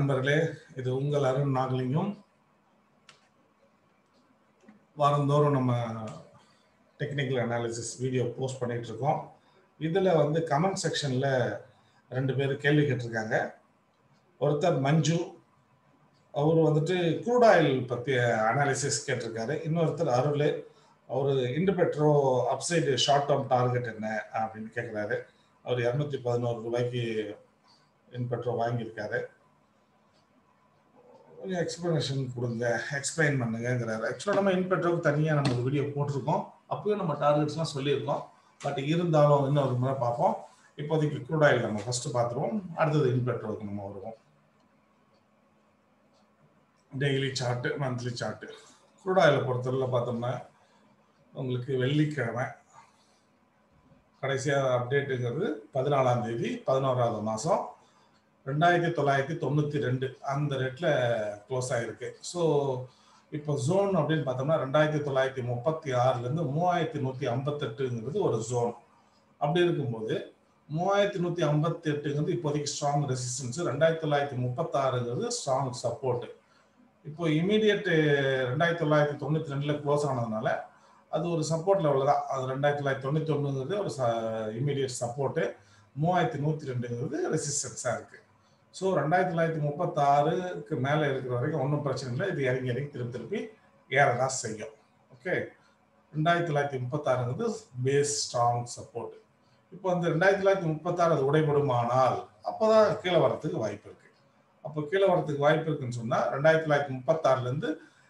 நண்பர்களே, இது உங்கள் அருண் நாகலிங்கம். வாரந்தோறும் நம்ம டெக்னிக்கல் அனாலிசிஸ் வீடியோ போஸ்ட் பண்ணிட்டு இருக்கோம். இதில் வந்து கமெண்ட் செக்ஷனில் 2 பேர் கேள்வி கேட்டிருக்காங்க. ஒருத்தர் மஞ்சு, அவர் வந்துட்டு க்ரூட் ஆயில் பற்றி அனாலிசிஸ் கேட்டிருக்காரு. இன்னொருத்தர் அருள், அவர் Hind Petro upside short term target என்ன அப்படின்னு கேட்குறாரு. அவர் 211 ரூபாய்க்கு ஹிண்ட் பெட்ரோ வாங்கியிருக்காரு. கொஞ்சம் எக்ஸ்பிளனேஷன் கொடுங்க, எக்ஸ்பிளைன் பண்ணுங்கிறாரு. ஆக்சுவலாக நம்ம ஹிண்ட் பெட்ரோக்கு தனியாக நம்ம ஒரு வீடியோ போட்டிருக்கோம். அப்போயும் நம்ம டார்கெட்ஸ்லாம் சொல்லியிருக்கோம். பட் இருந்தாலும் இன்னும் ஒரு முறை பார்ப்போம். இப்போதைக்கு க்ரூட் ஆயில் நம்ம ஃபஸ்ட்டு பார்த்துருவோம். அடுத்தது ஹிண்ட் பெட்ரோக்கு நம்ம வருவோம். Daily chart, monthly chart. Crude ஆயிலை பொறுத்தவரை பார்த்தோம்னா உங்களுக்கு வெள்ளிக்கிழமை கடைசியாக அப்டேட்டுங்கிறது 14ஆம் தேதி 11வது மாதம் 2992 அந்த ரேட்டில் க்ளோஸ் ஆகிருக்கு. ஸோ இப்போ ஜோன் அப்படின்னு பார்த்தோம்னா 2936லேருந்து 3158ங்கிறது ஒரு ஜோன். அப்படி இருக்கும்போது 3158ங்கிறது இப்போதைக்கு ஸ்ட்ராங் ரெசிஸ்டன்ஸு, 2936ங்கிறது ஸ்ட்ராங் சப்போர்ட்டு. இப்போ இமீடியட் 2992 க்ளோஸ் ஆனதுனால அது ஒரு சப்போர்ட் லெவலில் தான். அது 2991ங்கிறது ஒரு இமீடியட் சப்போர்ட்டு, 3102ங்கிறது ரெசிஸ்டன்ஸாக இருக்குது. ஸோ 2936க்கு மேலே இருக்கிற வரைக்கும் ஒன்றும் பிரச்சனை இல்லை. இது இறங்கி திருப்பி ஏறதான் செய்யும். ஓகே, 2936ங்கிறது பேஸ் ஸ்ட்ராங் சப்போர்ட். இப்போ அந்த 2936 அது உடைபடுமானால் அப்போ தான் கீழே வரத்துக்கு வாய்ப்பு இருக்குது. அப்போ கீழே வரத்துக்கு வாய்ப்பு இருக்குன்னு சொன்னால் 2936லேருந்து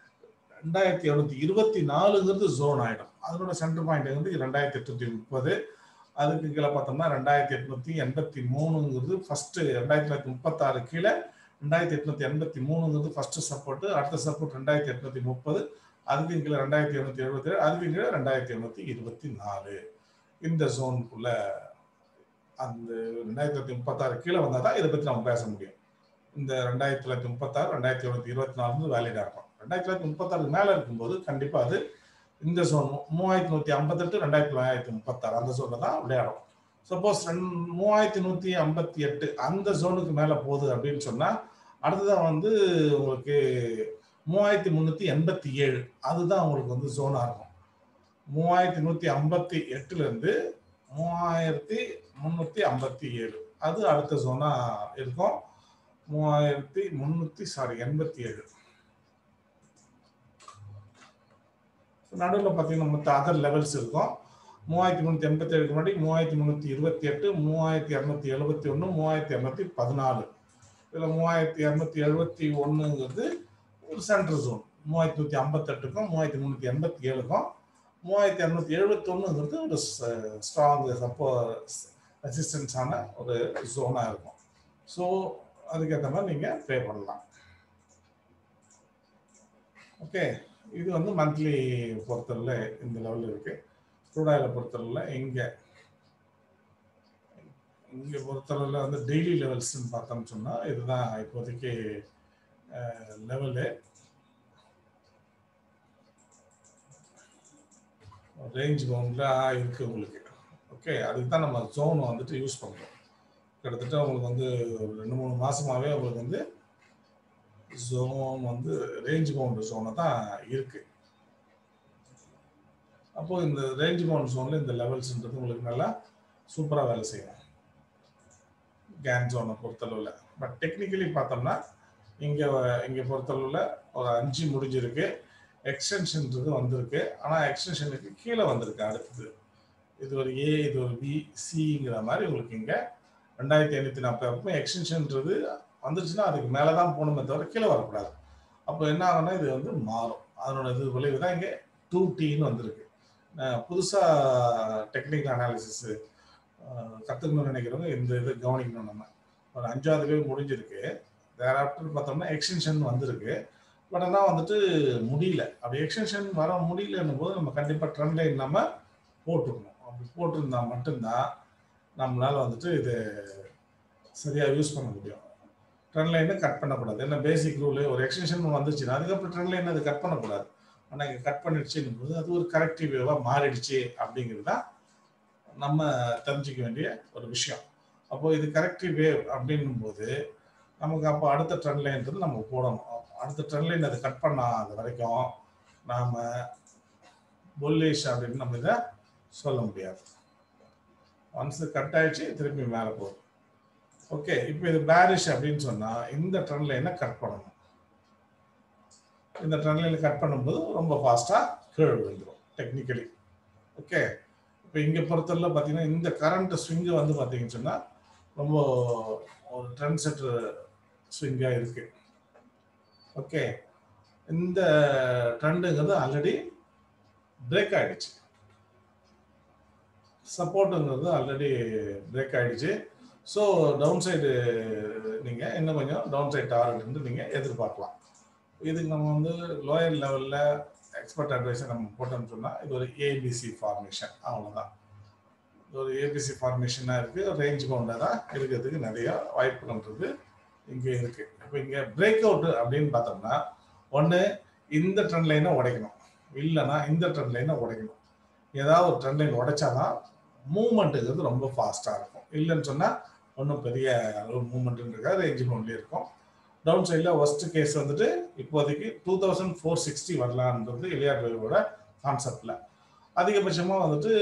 2724ங்கிறது ஜோன் ஆகிடும். அதனோட சென்டர் பாயிண்ட் வந்து 2830. அதுக்கு கீழே பார்த்தோம்னா 2883ங்கிறது ஃபர்ஸ்ட். 2936 கீழே 2883ங்கிறது ஃபர்ஸ்ட் சப்போர்ட். அடுத்த சப்போர்ட் 2830, அதுக்கு கீழே 2777, அதுக்கு கீழே 2824. இந்த ஜோனுக்குள்ள அந்த 2936 கீழே வந்தால் தான் இதை பற்றி நம்ம பேச முடியும். இந்த 2936 2724 வேலிடாக இருக்கும். 2936 மேலே இருக்கும்போது கண்டிப்பாக அது இந்த ஜோன் 3158 2936 அந்த ஜோனில் தான் விளையாடும். சப்போஸ் 3158 அந்த ஜோனுக்கு மேலே போகுது அப்படின்னு சொன்னால் அடுத்ததான் வந்து உங்களுக்கு 3387 அதுதான் உங்களுக்கு வந்து ஜோனாக இருக்கும். 3158லேருந்து 3357 அது அடுத்த ஜோனாக இருக்கும். 87 நடுவில் பார்த்தீங்கன்னா மற்ற அதர் லெவல்ஸ் இருக்கும். 3387 முன்னாடி 3328, 3271, 3214. இதில் 3271ங்கிறது ஒரு சென்ட்ரல் ஜோன். 3158க்கும் 3387க்கும் 3271ங்கிறது ஒரு ஸ்ட்ராங் ரெசிஸ்டன்ஸான ஒரு ஜோனாக இருக்கும். ஸோ அதுக்கேற்ற மாதிரி நீங்கள் ப்ளே பண்ணலாம். ஓகே, இது வந்து மந்த்லி பொறுத்தவரை இந்த லெவலில் இருக்குது. க்ரூட் ஆயிலை பொறுத்தவரை இங்கே பொறுத்தளவில் வந்து டெய்லி லெவல்ஸ்ன்னு பார்த்தோம்னு சொன்னால் இதுதான் இப்போதைக்கு லெவலு. ரேஞ்ச் பவுண்டில் இருக்குது உங்களுக்கு. ஓகே, அதுக்கு தான் நம்ம ஜோன் வந்துட்டு யூஸ் பண்ணுறோம். கிட்டத்தட்ட உங்களுக்கு வந்து 2-3 மாதமாகவே உங்களுக்கு வந்து ஜோன் வந்து ரேஞ்ச் பவுண்ட் ஜோனை தான் இருக்குது. அப்போது இந்த ரேஞ்ச் பவுண்ட் ஜோனில் இந்த லெவல்ஸ்ன்றது உங்களுக்கு நல்லா சூப்பராக வேலை செய்யும் கேன் ஜோனை பொறுத்தளவில். பட் டெக்னிக்கலி பார்த்தோம்னா இங்கே பொறுத்தளவில் ஒரு 5 முடிஞ்சிருக்கு. எக்ஸ்டென்ஷன்றது வந்திருக்கு. ஆனால் எக்ஸ்டென்ஷனுக்கு கீழே வந்திருக்கு. அடுத்தது இது ஒரு ஏ, இது ஒரு பி, சிங்கிற மாதிரி உங்களுக்கு இங்கே 2540 எக்ஸ்டென்ஷன்றது வந்துருச்சுன்னா அதுக்கு மேலே தான் போகணுமே தவிர கீழே வரக்கூடாது. அப்போ என்ன ஆகும்னா இது வந்து மாறும். அதனோட இது விளைவு தான் இங்கே 2Tன்னு வந்திருக்கு. புதுசாக டெக்னிக்கல் அனாலிசிஸ் கற்றுக்கணும்னு நினைக்கிறவங்க இந்த இது கவனிக்கணும். நம்ம ஒரு 5வது வேவ் முடிஞ்சிருக்கு. தேராஃப்டர் பார்த்தோம்னா எக்ஸ்டென்ஷன் வந்திருக்கு. பட் ஆனால் வந்துட்டு முடியல. அப்படி எக்ஸ்டென்ஷன் வர முடியலன்னும் போது நம்ம கண்டிப்பாக ட்ரெண்ட் லைன் நம்ம போட்டுக்கணும். அப்படி போட்டிருந்தா மட்டும்தான் நம்மளால் வந்துட்டு இது சரியாக யூஸ் பண்ண முடியும். ட்ரெண்ட் லைனை கட் பண்ணக்கூடாது. ஏன்னா பேசிக் ரூலு ஒரு எக்ஸ்டென்ஷன் வந்துச்சுன்னா அதுக்கப்புறம் ட்ரெண்ட் லைன் அது கட் பண்ணக்கூடாது. ஆனால் இங்கே கட் பண்ணிடுச்சுன்னும் போது அது ஒரு கரெக்டிவ் வேவாக மாறிடுச்சு அப்படிங்கிறது தான் நம்ம தெரிஞ்சிக்க வேண்டிய ஒரு விஷயம். அப்போது இது கரெக்டிவ் வேவ் அப்படின்னும் போது நமக்கு அப்போ அடுத்த ட்ரெண்ட் லைன்றது நம்ம போடணும். அடுத்த ட்ரெண்ட் லைன் அது கட் பண்ணாத வரைக்கும் நாம் புல்லிஷ் அப்படின்னு நம்ம இதை சொல்ல முடியாது. ஒன்ஸ் கட் ஆயிடுச்சு திருப்பி மேலே போகும். ஓகே, இப்போ இது பேரிஷ் அப்படின்னு சொன்னால் இந்த ட்ரெண்ட் லைனை கட் பண்ணணும். இந்த ட்ரெண்ட் லைனை கட் பண்ணும்போது ரொம்ப ஃபாஸ்ட்டாக கீழே விழுந்துடும் டெக்னிக்கலி. ஓகே, இப்போ இங்கே பொறுத்தவரை பார்த்தீங்கன்னா இந்த கரண்ட் ஸ்விங்கு வந்து பார்த்தீங்கன்னு சொன்னால் ரொம்ப ஒரு ட்ரெண்ட் செட்டர் ஸ்விங்காக இருக்கு. ஓகே, இந்த ட்ரெண்டுங்கிறது ஆல்ரெடி பிரேக் ஆகிடுச்சு, சப்போர்ட்டுங்கிறது ஆல்ரெடி பிரேக் ஆகிடுச்சு. ஸோ டவுன் சைடு நீங்கள் இன்னும் கொஞ்சம் டவுன் சைட் டார்கெட் வந்து நீங்கள் எதிர்பார்க்கலாம். இதுக்கு நம்ம வந்து லோயர் லெவலில் எக்ஸ்பர்ட் அட்வைஸை நம்ம போட்டோம்னு சொன்னால் இது ஒரு ஏபிசி ஃபார்மேஷன், அவ்வளோதான். இது ஒரு ஏபிசி ஃபார்மேஷனாக இருக்குது. ரேஞ்ச் பவுண்டாக தான் இருக்கிறதுக்கு நிறையா வாய்ப்புன்றது இங்கே இருக்குது. இப்போ இங்கே பிரேக் அவுட்டு அப்படின்னு பார்த்தோம்னா ஒன்று இந்த ட்ரெண்ட் லைனை உடைக்கணும், இல்லைன்னா இந்த ட்ரெண்ட் லைனை உடைக்கணும். ஏதாவது ஒரு ட்ரெண்ட் லைன் உடைச்சாதான் மூவ்மெண்ட்டுங்கிறது ரொம்ப ஃபாஸ்ட்டாக இருக்கும். இல்லைன்னு சொன்னால் ஒன்றும் பெரிய அளவு மூவ்மெண்ட்டுன்றதுக்காக ரேஞ்ச் பவுண்ட்லேயே இருக்கும். டவுன் சைடில் ஒஸ்ட் கேஸ் வந்துட்டு இப்போதைக்கு 2460 வரலான்றது எலியாட் வேவோட கான்செப்டில். அதிகபட்சமாக வந்துட்டு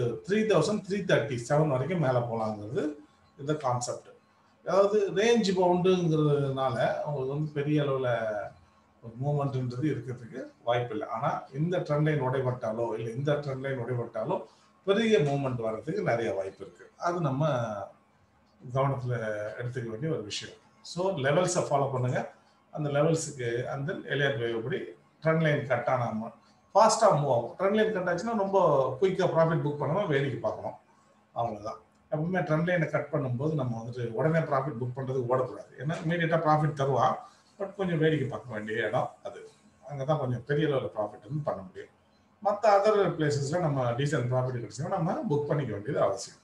3337 வரைக்கும் மேலே போகலாங்கிறது இந்த கான்செப்ட். அதாவது ரேஞ்ச் பவுண்டுங்கிறதுனால அவங்களுக்கு வந்து பெரிய அளவில் ஒரு மூவ்மெண்ட்ன்றது இருக்கிறதுக்கு வாய்ப்பு இல்லை. ஆனால் இந்த ட்ரெண்ட் லைன் உடைபட்டாலோ இல்லை இந்த ட்ரெண்ட் லைன் உடைபட்டாலோ பெரிய மூவ்மெண்ட் வர்றதுக்கு நிறைய வாய்ப்பு இருக்குது. அது நம்ம கவனத்தில் எடுத்துக்க வேண்டிய ஒரு விஷயம். ஸோ லெவல்ஸை ஃபாலோ பண்ணுங்கள். அந்த லெவல்ஸுக்கு அந்த எலியாட் வேவ் படி ட்ரெண்ட் லைன் கட் ஆனாமல் ஃபாஸ்ட்டாக மூவ் ஆகும். ட்ரெண்ட் லைன் கட் ஆச்சுன்னா ரொம்ப குயிக்காக ப்ராஃபிட் புக் பண்ணாமல் வேடிக்கை பார்க்கணும், அவ்வளோதான். எப்பவுமே ட்ரெண்ட் லைனை கட் பண்ணும்போது நம்ம வந்துட்டு உடனே ப்ராஃபிட் புக் பண்ணுறதுக்கு ஓடக்கூடாது. ஏன்னா இமீடியட்டாக ப்ராஃபிட் தருவான், பட் கொஞ்சம் வேடிக்கை பார்க்க வேண்டிய இடம் அது. அங்கே தான் கொஞ்சம் பெரிய லெவலில் ப்ராஃபிட் வந்து பண்ண முடியும். மற்ற அதர் பிளேசஸில் நம்ம டீசன்ட் ப்ராஃபிட் கிடைச்சோம்னா நம்ம புக் பண்ணிக்க வேண்டியது அவசியம்.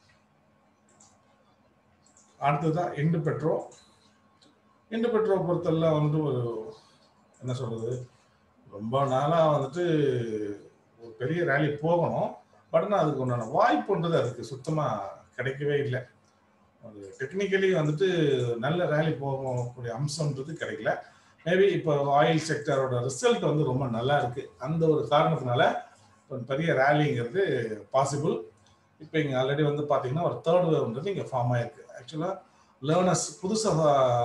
அடுத்ததான் ஹிண்ட் பெட்ரோ. ஹிண்ட் பெட்ரோ பொறுத்தவரை வந்துட்டு ஒரு என்ன சொல்கிறது, ரொம்ப நாளாக வந்துட்டு ஒரு பெரிய ரேலி போகணும், பட் ஆனால் அதுக்கு உண்டான வாய்ப்புன்றது அதுக்கு சுத்தமாக கிடைக்கவே இல்லை. அது டெக்னிக்கலி வந்துட்டு நல்ல ரேலி போகக்கூடிய அம்சம்ன்றது கிடைக்கல. மேபி இப்போ ஆயில் செக்டரோட ரிசல்ட் வந்து ரொம்ப நல்லா இருக்கு, அந்த ஒரு காரணத்தினால ஒரு பெரிய ரேலிங்கிறது பாசிபிள். இப்போ இங்கே ஆல்ரெடி வந்து பார்த்தீங்கன்னா ஒரு தேர்ட் வேவ்ன்றது இங்கே ஃபார்ம் ஆயிருக்கு. ஆக்சுவலாக லேர்னர்ஸ் புதுசாக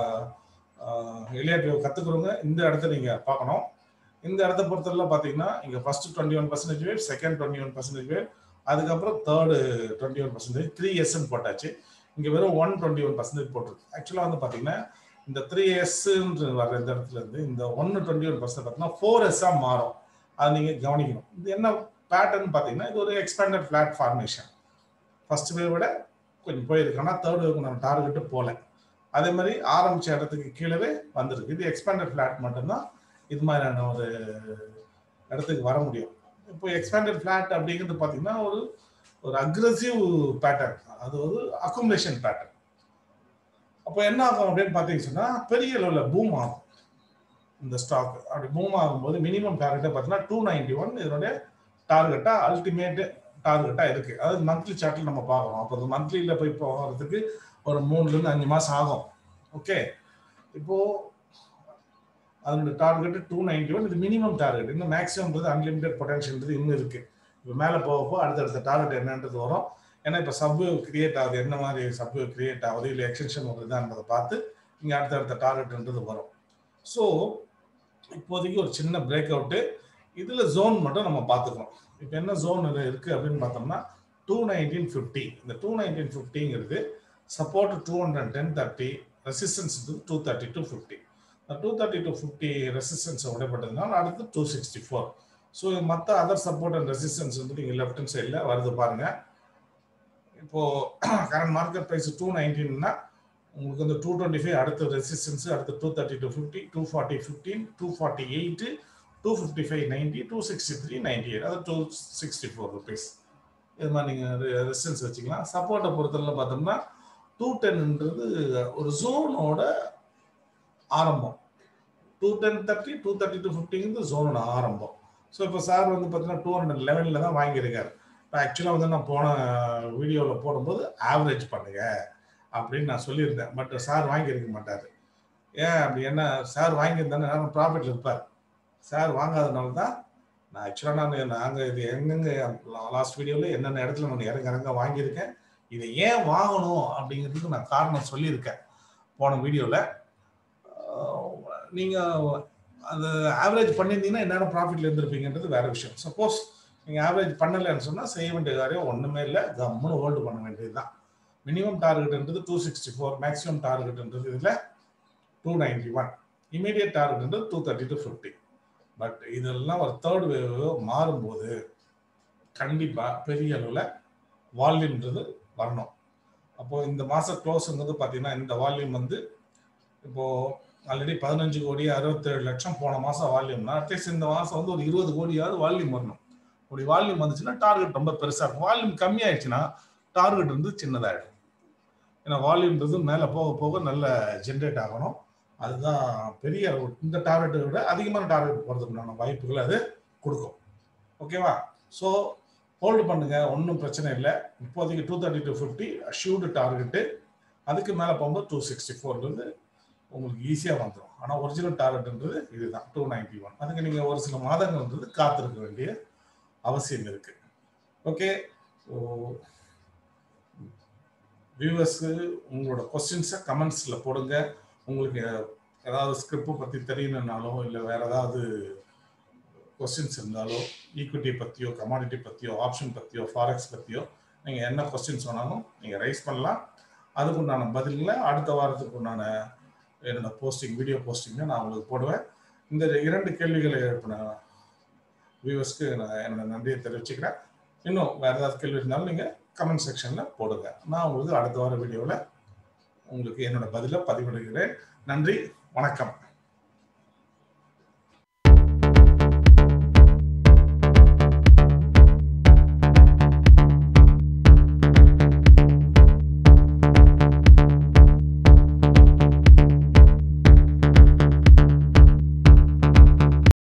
எலியாட் வேவ் கற்றுக்குறவங்க இந்த இடத்த நீங்கள் பார்க்கணும். இந்த இடத்த பொறுத்தவரை பார்த்தீங்கன்னா இங்கே ஃபர்ஸ்ட் 21% வேவ், செகண்ட் 21% வேவ், அதுக்கப்புறம் தேர்டு 21%, 3Sன்னு போட்டாச்சு. இங்கே வெறும் 121% போட்டிருக்கு. ஆக்சுவலாக வந்து பார்த்தீங்கன்னா இந்த 3Sன்னு வர்ற இந்த இடத்துல இருந்து இந்த 121% பார்த்தீங்கன்னா 4Sஆக மாறும். அதை நீங்கள் கவனிக்கணும். இது என்ன பேட்டர்ன் பார்த்தீங்கன்னா இது ஒரு expanded flat formation. First wave விட கொஞ்சம் போயிருக்கு, ஆனால் தேர்ட் வேவ்க்கு நம்ம டார்கெட்டு போகல. அதே மாதிரி ஆரம்பிச்ச இடத்துக்கு கீழே வந்திருக்கு. இது எக்ஸ்பேண்டட் ஃபிளாட் மட்டும்தான் இது மாதிரியான ஒரு இடத்துக்கு வர முடியும். இப்போ எக்ஸ்பேண்டட் ஃபிளாட் அப்படிங்கிறது பார்த்தீங்கன்னா ஒரு அக்ரெசிவ் பேட்டர்ன், அது ஒரு அக்குமுலேஷன் பேட்டர்ன். அப்போ என்ன ஆகும் அப்படின்னு பார்த்தீங்கன்னு சொன்னால் பெரிய லெவலில் பூம் ஆகும் இந்த ஸ்டாக். அப்படி பூம் ஆகும்போது மினிமம் டார்கெட்டை பார்த்தீங்கன்னா 291 இதனுடைய டார்கெட்டாக அல்டிமேட் டார்கெட்டாக இருக்குது. அதாவது மந்த்லி சார்ட்டில் நம்ம பார்க்குறோம். அப்போ மந்த்லியில் போய் போகிறதுக்கு ஒரு 3 to 5 மாதம் ஆகும். ஓகே, இப்போது அதனுடைய டார்கெட்டு 291, இது மினிமம் டார்கெட். இன்னும் மேக்ஸிமம்ன்றது அன்லிமிடெட் பொட்டன்ஷியல்ன்றது இன்னும் இருக்குது. இப்போ மேலே போகப்போ அடுத்தடுத்த டார்கெட் என்னன்றது வரும். ஏன்னா இப்போ சப்வேவ் கிரியேட் ஆகுது, என்ன மாதிரி சப்வேவ் கிரியேட் ஆகுது, இல்லை எக்ஸ்டென்ஷன் வருதுன்றதை பார்த்து இங்கே அடுத்தடுத்த டார்கெட்ன்றது வரும். ஸோ இப்போதைக்கு ஒரு சின்ன பிரேக் அவுட்டு, இதில் ஜோன் மட்டும் நம்ம பார்த்துக்கணும். இப்போ என்ன ஜோன் இருக்குது அப்படின்னு பார்த்தோம்னா 219.50. இந்த 219.50ங்கிறது சப்போர்ட் 210.30, ரெசிஸ்டன்ஸ் 230-50. 230-50 ரெசிஸ்டன்ஸை உடைப்பட்டதுனால அடுத்து 264. ஸோ மற்ற அதர் சப்போர்ட் அண்ட் ரெசிஸ்டன்ஸ் வந்து நீங்கள் லெஃப்ட் ஹேண்ட் சைடில் வருது பாருங்கள். இப்போது கரண்ட் மார்க்கெட் ப்ரைஸ் 219னா உங்களுக்கு வந்து 225 அடுத்த ரெசிஸ்டன்ஸ், அடுத்து 230-50, 240-15, 248, 255.90, 263.98, அதாவது 264 rupees. இது மாதிரி நீங்கள் ரெசிஸ்டன்ஸ் வச்சுக்கலாம். சப்போர்ட்டை பொறுத்தவரை பார்த்தோம்னா 210ன்றது ஒரு ஜோனோட ஆரம்பம். 210-30, 230-50ங்கிறது ஜோனோட ஆரம்பம். ஸோ இப்போ சார் வந்து பார்த்தீங்கன்னா 211 தான் வாங்கியிருக்காரு. இப்போ ஆக்சுவலாக வந்து நான் போன வீடியோவில் போடும்போது ஆவரேஜ் பண்ணுங்க அப்படின்னு நான் சொல்லியிருந்தேன், பட் சார் வாங்கியிருக்க மாட்டார். ஏன் அப்படி என்ன சார் வாங்கியிருந்தானே ப்ராஃபிட்ல இருப்பார். சார் வாங்காதனால தான் நான் ஆக்சுவலாக நாங்கள் இது எங்கெங்க லாஸ்ட் வீடியோவில் என்னென்ன இடத்துல நான் இறங்க வாங்கியிருக்கேன், இதை ஏன் வாங்கணும் அப்படிங்கிறதுக்கு நான் காரணம் சொல்லியிருக்கேன் போன வீடியோவில். நீங்கள் அது ஆவரேஜ் பண்ணியிருந்தீங்கன்னா என்னென்ன ப்ராஃபிட்ல இருந்திருப்பீங்கன்றது வேற விஷயம். சப்போஸ் நீங்கள் ஆவரேஜ் பண்ணலைன்னு சொன்னால் செய்ய வேண்டிய காரியம் ஒன்றுமே இல்லை, கம்முன்னு ஹோல்டு பண்ண வேண்டியது தான். மினிமம் டார்கெட்ன்றது 264, மேக்ஸிமம் டார்கெட்ன்றது இதில் 291, இமீடியட் டார்கெட்ன்றது 230 to 50. பட் இதெல்லாம் ஒரு தேர்ட் வேவ் மாறும்போது கண்டிப்பாக பெரிய அளவில் வால்யூம்ன்றது வரணும். அப்போது இந்த மாதம் க்ளோஸுங்கிறது பார்த்தீங்கன்னா இந்த வால்யூம் வந்து இப்போது ஆல்ரெடி 15 கோடி 67 லட்சம் போன மாதம் வால்யூம்னா அட்லீஸ்ட் இந்த மாதம் வந்து ஒரு 20 கோடியாவது வால்யூம் வரணும். அப்படி வால்யூம் வந்துச்சுன்னா டார்கெட் ரொம்ப பெருசாக இருக்கும். வால்யூம் கம்மியாயிடுச்சுன்னா டார்கெட் வந்து சின்னதாகிடும். ஏன்னா வால்யூம்ன்றது மேலே போக போக நல்ல ஜென்ரேட் ஆகணும். அதுதான் பெரிய இந்த டார்கெட்டை விட அதிகமான டார்கெட் போகிறதுக்குண்டான வாய்ப்புகள் அது கொடுக்கும். ஓகேவா? ஸோ ஹோல்டு பண்ணுங்க, ஒன்றும் பிரச்சனை இல்லை. இப்போதைக்கு 230 to 50 அஷ்யூர்டு டார்கெட்டு. அதுக்கு மேலே போகும்போது 264 உங்களுக்கு ஈஸியாக வந்துடும். ஆனால் ஒரிஜினல் டார்கெட்ன்றது இதுதான் 291. அதுக்கு நீங்கள் ஒரு சில மாதங்கள்ன்றது காத்திருக்க வேண்டிய அவசியம் இருக்கு. ஓகே, வியூவர்ஸ்க்கு உங்களோட கொஸ்டின்ஸை கமெண்ட்ஸில் போடுங்க. உங்களுக்கு ஏதாவது ஸ்கிரிப்டை பற்றி தெரியணுன்னாலோ இல்லை வேற ஏதாவது கொஸ்டின்ஸ் இருந்தாலோ, ஈக்விட்டி பற்றியோ, கமாடிட்டி பற்றியோ, ஆப்ஷன் பற்றியோ, ஃபாரெக்ஸ் பற்றியோ நீங்கள் என்ன கொஸ்டின்ஸ் வேணாலும் நீங்கள் ரைஸ் பண்ணலாம். அதுக்குண்டான பதில்களை அடுத்த வாரத்துக்கு உண்டான என்னோட போஸ்டிங், வீடியோ போஸ்டிங்கை நான் உங்களுக்கு போடுவேன். இந்த 2 கேள்விகளை எழுப்பின வியூவர்ஸ்க்கு நான் என்னோட நன்றியை தெரிவிச்சுக்கிறேன். இன்னும் வேறு ஏதாவது கேள்வி இருந்தாலும் நீங்கள் கமெண்ட் செக்ஷனில் போடுங்க. நான் உங்களுக்கு அடுத்த வார வீடியோவில் உங்களுக்கு என்னோட பதிலை பதிவிடுகிறேன். நன்றி, வணக்கம்.